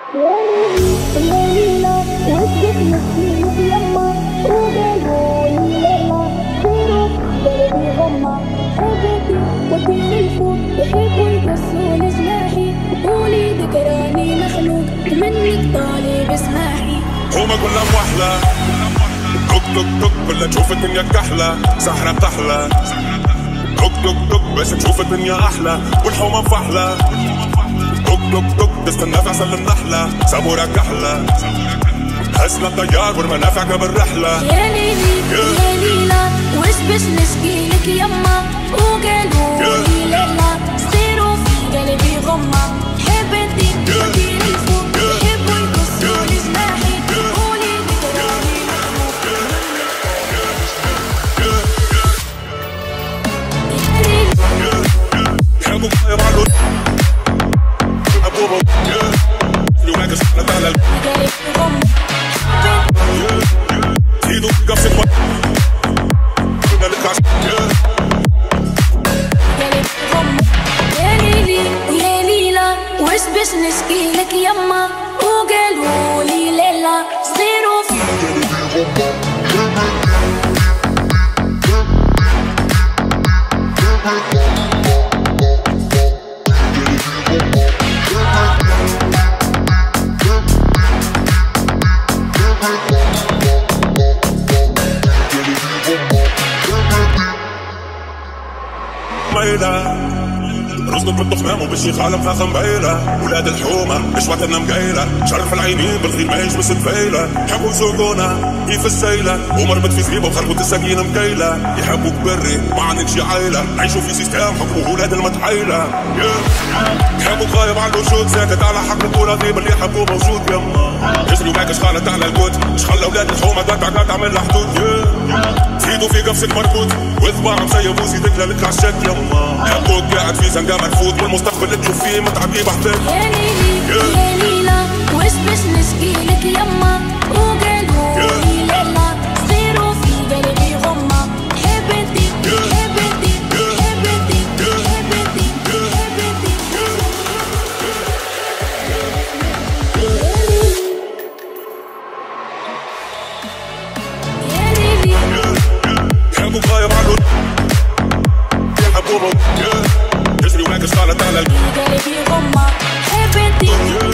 ليلى وسط مسكينك يما وقالوا لي ليلى خيرك قلبي غمة حبيبي وطير الفوق يحبوا يقصوا لجناحي قولي ذكراني مخلوق منك طالب اسماحي هما كلها موحلة توك توك توك كلها تشوف الدنيا كحلة سحرة تحلى توك توك توك بس تشوف الدنيا أحلى والحومة مفحلة توك توك توك تستنى في عسل النحلة سابورة كحلة حسنا الطيار والمنافع قبل رحلة يا ليلي يا ليلى وش بش نشكيلك يما وقالوا لي ليلى صغيروا في قلبي غمة حبيتي وطير الفوق يحبوا يقصوا لجناحي قولي ذكراني يحبوا يبعدوا أبوبو يومك سحلة على قلبي غمة زيدوا قفصك كنا نكعش قلبي غمة يا ليلي يا ليلى وش بش نشكيلك يما وقالوا لي ليلى صغيروا في ميلة رزق بالطخمام وبالشيخ عالم فاخم بعيلة ولاد الحومة مش وقتنا مقيلة شرف العينين بالخيل ما يجبس الفيلة يحبوا يسوقونا كيف السيلة ومربط في زريبة وخربط السكينة مكيلة يحبوك بري ما عندكش عيلة عيشوا في سيستم حكموا ولاد المتحيلة يحبوك غايب على الوجود ساكت على حق الكورة غيب اللي يحبوه موجود يما يجري وماك شخالت على الكوت شخل اولاد الحومة قطع تعمل له حدود زيدوا في قفصك مربوط واذبع مسيب وزيدك لك عالشك يما يحبوك قاعد في زنقة مرفوض والمستقبل اللي تشوف فيه متعبي بحثك يا ليلي يا ليلى وش بش نشكيلك يما وقالوا لي ليلى صغيروا في قلبي غمة حبيتي حبيتي حبيتي حبيتي حبيتي يا ليلي يحبوك غايب على الوجود يحبوه يجري وماك شخالت على قلبي غمة حبيتي